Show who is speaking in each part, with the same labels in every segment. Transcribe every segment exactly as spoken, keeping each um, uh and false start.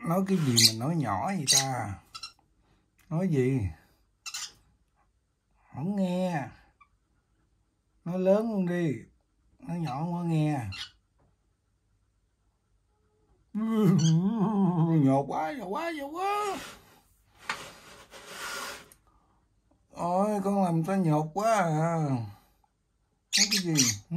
Speaker 1: Nói cái gì mà nói nhỏ vậy ta? Nói gì? Không nghe. Nói lớn luôn đi. Nói nhỏ không có nghe. Nhột quá, nhột quá, nhột quá. Ôi, con làm tao nhột quá à. Nói cái gì? Hử?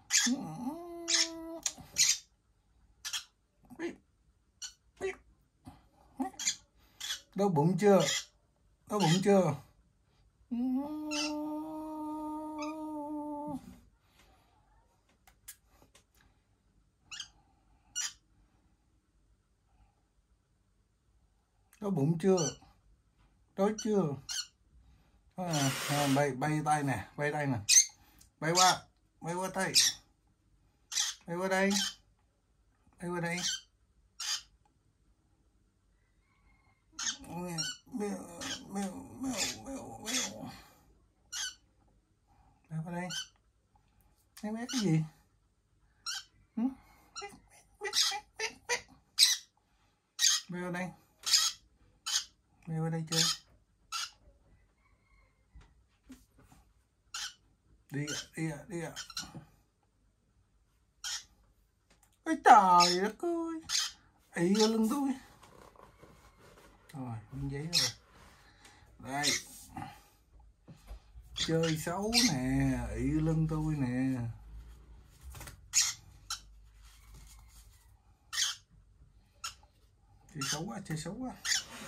Speaker 1: Đau bụng chưa? Đau bụng chưa? Đau bụng chưa? Đói chưa? À, à, bay bay tay nè, bay tay nè, bay qua, bay qua tay, bay qua đây, bay qua đây. Mèo mèo mèo mèo mèo mèo. Bay qua đây. Em biết cái gì? Ừ? Bay qua đây. Bay qua đây chơi. Đi ạ, đi ạ, đi ạ. Ôi trời đất ơi. Ị vô lưng tôi. Rồi, miếng giấy rồi. Đây. Chơi xấu nè, ị vô lưng tôi nè. Chơi xấu quá, chơi xấu quá.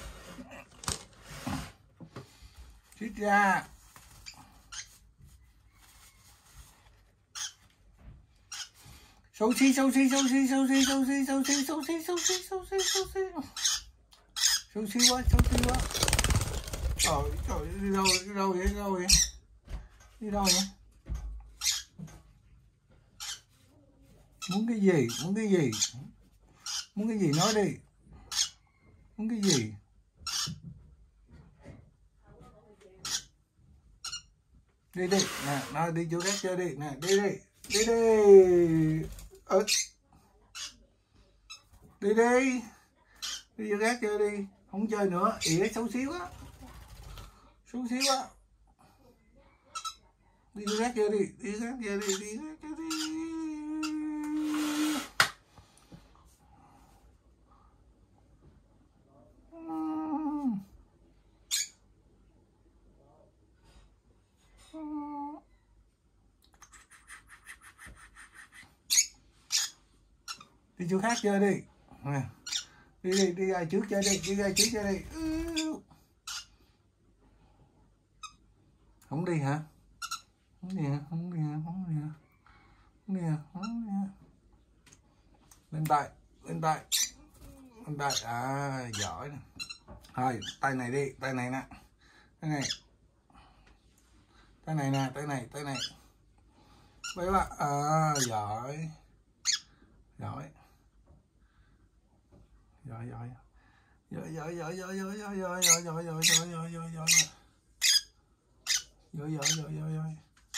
Speaker 1: Xích ra. Xấu xí, xấu xí, xấu xí, xấu xí, xấu xí, xấu xí, xấu xí, xấu xí, xấu xí, xấu xí. Xấu xí quá, xấu xí quá. Trời, trời, đi đâu, đi đâu vậy, đi đâu vậy? Đi đâu vậy? Muốn cái gì, muốn cái gì? Muốn cái gì nói đi. Muốn cái gì? Đi đi, nè, nói đi chỗ khác chơi đi, nè, đi đi, đi đi. Ờ. Đi đi. Đi chỗ khác chơi đi, không chơi nữa, ỉa xấu xí quá. Xấu xí quá. Đi chỗ khác chơi đi, đi chỗ khác chơi đi, đi chỗ khác chơi đi. Đi chỗ khác chơi đi. Nè. Đi đi, đi ra trước chơi đi, đi ra trước chơi đi. Không đi hả? Không đi hả? Không đi hả? Không đi hả? Không đi hả? Không đi hả? Lên tay, lên tay. Lên tay, à giỏi nè. Thôi, tay này đi, tay này nè. Tay này. Tay này nè, tay này, tay này. Vậy là, à giỏi. Giỏi. Giỏi giỏi. Giỏi giỏi giỏi giỏi giỏi giỏi giỏi giỏi giỏi giỏi giỏi giỏi giỏi giỏi. Giỏi giỏi giỏi giỏi giỏi.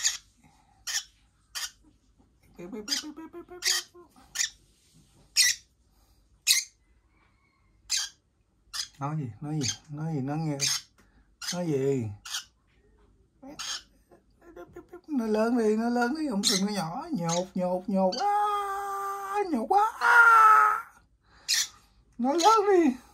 Speaker 1: Nói gì, nói gì, nói gì, nói nghe. Nói gì? Nó lớn đi, nó lớn đi, không cần nó nhỏ. Nhột, nhột, nhột. À, nhột quá. À. Nó lớn đi.